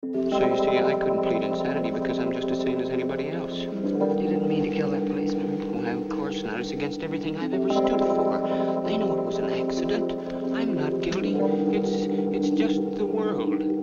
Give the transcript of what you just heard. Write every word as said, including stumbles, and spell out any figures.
So you see, I couldn't plead insanity because I'm just as sane as anybody else. You didn't mean to kill that policeman. Well, of course not. It's against everything I've ever stood for. They know it was an accident. I'm not guilty. It's, it's just the world.